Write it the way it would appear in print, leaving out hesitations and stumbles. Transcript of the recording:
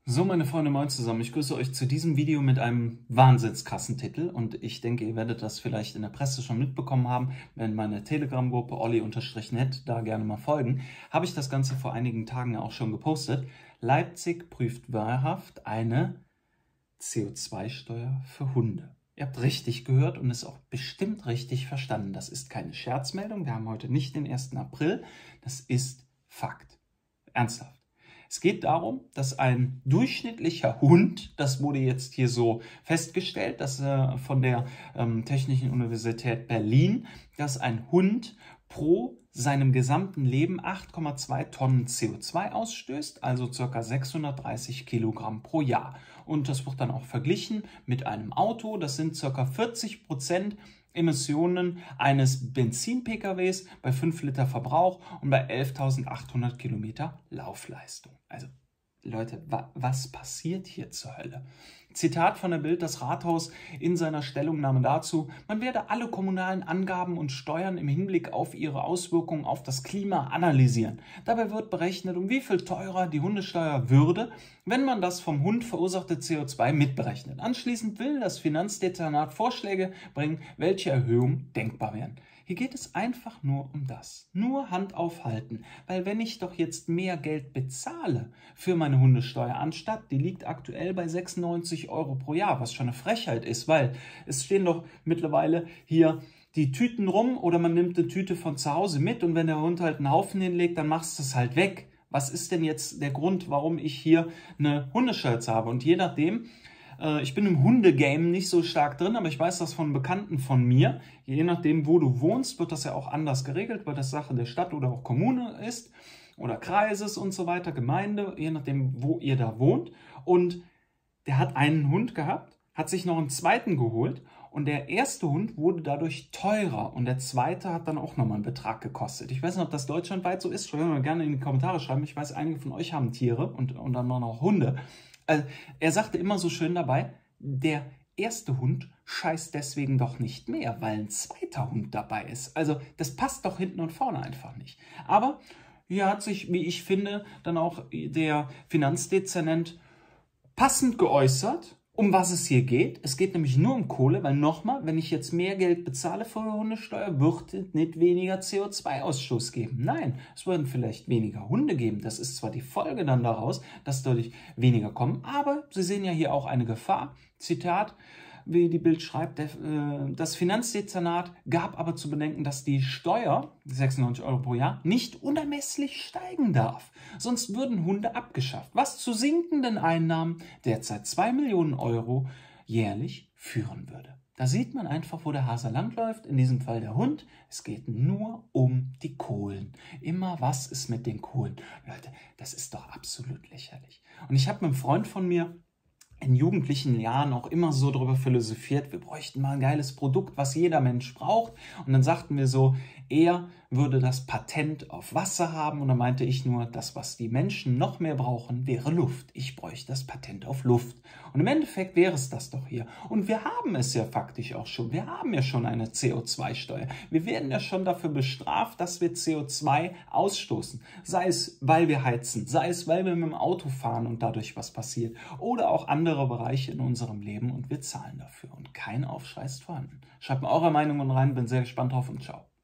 So, meine Freunde, moin zusammen. Ich grüße euch zu diesem Video mit einem wahnsinnskrassen Titel und ich denke, ihr werdet das vielleicht in der Presse schon mitbekommen haben, wenn meine Telegram-Gruppe Olli_net da gerne mal folgen, habe ich das Ganze vor einigen Tagen auch schon gepostet. Leipzig prüft wahrhaft eine CO2-Steuer für Hunde. Ihr habt richtig gehört und es auch bestimmt richtig verstanden. Das ist keine Scherzmeldung, wir haben heute nicht den 1. April, das ist Fakt. Ernsthaft. Es geht darum, dass ein durchschnittlicher Hund, das wurde jetzt hier so festgestellt, dass von der Technischen Universität Berlin, dass ein Hund pro seinem gesamten Leben 8,2 Tonnen CO2 ausstößt, also ca. 630 Kilogramm pro Jahr. Und das wird dann auch verglichen mit einem Auto, das sind ca. 40% Emissionen eines Benzin-PKWs bei 5 Liter Verbrauch und bei 11.800 Kilometer Laufleistung. Also Leute, was passiert hier zur Hölle? Zitat von der Bild, das Rathaus in seiner Stellungnahme dazu: Man werde alle kommunalen Angaben und Steuern im Hinblick auf ihre Auswirkungen auf das Klima analysieren. Dabei wird berechnet, um wie viel teurer die Hundesteuer würde, wenn man das vom Hund verursachte CO2 mitberechnet. Anschließend will das Finanzdezernat Vorschläge bringen, welche Erhöhungen denkbar wären. Hier geht es einfach nur um das. Nur Hand aufhalten, weil wenn ich doch jetzt mehr Geld bezahle für meine Hundesteuer, anstatt, die liegt aktuell bei 96 Euro pro Jahr, was schon eine Frechheit ist, weil es stehen doch mittlerweile hier die Tüten rum oder man nimmt eine Tüte von zu Hause mit und wenn der Hund halt einen Haufen hinlegt, dann machst du es halt weg. Was ist denn jetzt der Grund, warum ich hier eine Hundesteuer habe? Und je nachdem, ich bin im Hundegame nicht so stark drin, aber ich weiß das von Bekannten von mir. Je nachdem, wo du wohnst, wird das ja auch anders geregelt, weil das Sache der Stadt oder auch Kommune ist oder Kreises und so weiter, Gemeinde, je nachdem, wo ihr da wohnt. Und der hat einen Hund gehabt, hat sich noch einen zweiten geholt und der erste Hund wurde dadurch teurer und der zweite hat dann auch nochmal einen Betrag gekostet. Ich weiß nicht, ob das deutschlandweit so ist, schreibt mir gerne in die Kommentare schreiben. Ich weiß, einige von euch haben Tiere und dann noch Hunde. Er sagte immer so schön dabei, der erste Hund scheißt deswegen doch nicht mehr, weil ein zweiter Hund dabei ist. Also das passt doch hinten und vorne einfach nicht. Aber hier hat sich, wie ich finde, dann auch der Finanzdezernent passend geäußert, um was es hier geht. Es geht nämlich nur um Kohle, weil nochmal, wenn ich jetzt mehr Geld bezahle für eine Hundesteuer, wird es nicht weniger CO2-Ausstoß geben. Nein, es würden vielleicht weniger Hunde geben. Das ist zwar die Folge dann daraus, dass dadurch weniger kommen, aber Sie sehen ja hier auch eine Gefahr. Zitat, wie die Bild schreibt, das Finanzdezernat gab aber zu bedenken, dass die Steuer, 96 Euro pro Jahr, nicht unermesslich steigen darf. Sonst würden Hunde abgeschafft, was zu sinkenden Einnahmen derzeit 2 Millionen Euro jährlich führen würde. Da sieht man einfach, wo der Hase langläuft, in diesem Fall der Hund. Es geht nur um die Kohlen. Immer was ist mit den Kohlen. Leute, das ist doch absolut lächerlich. Und ich habe mit einem Freund von mir in jugendlichen Jahren auch immer so darüber philosophiert, wir bräuchten mal ein geiles Produkt, was jeder Mensch braucht. Und dann sagten wir so, er würde das Patent auf Wasser haben. Und dann meinte ich nur, das, was die Menschen noch mehr brauchen, wäre Luft. Ich bräuchte das Patent auf Luft. Und im Endeffekt wäre es das doch hier. Und wir haben es ja faktisch auch schon. Wir haben ja schon eine CO2-Steuer. Wir werden ja schon dafür bestraft, dass wir CO2 ausstoßen. Sei es, weil wir heizen, sei es, weil wir mit dem Auto fahren und dadurch was passiert. Oder auch andere Bereiche in unserem Leben und wir zahlen dafür. Und kein Aufschrei ist vorhanden. Schreibt mir eure Meinungen rein, bin sehr gespannt drauf und ciao.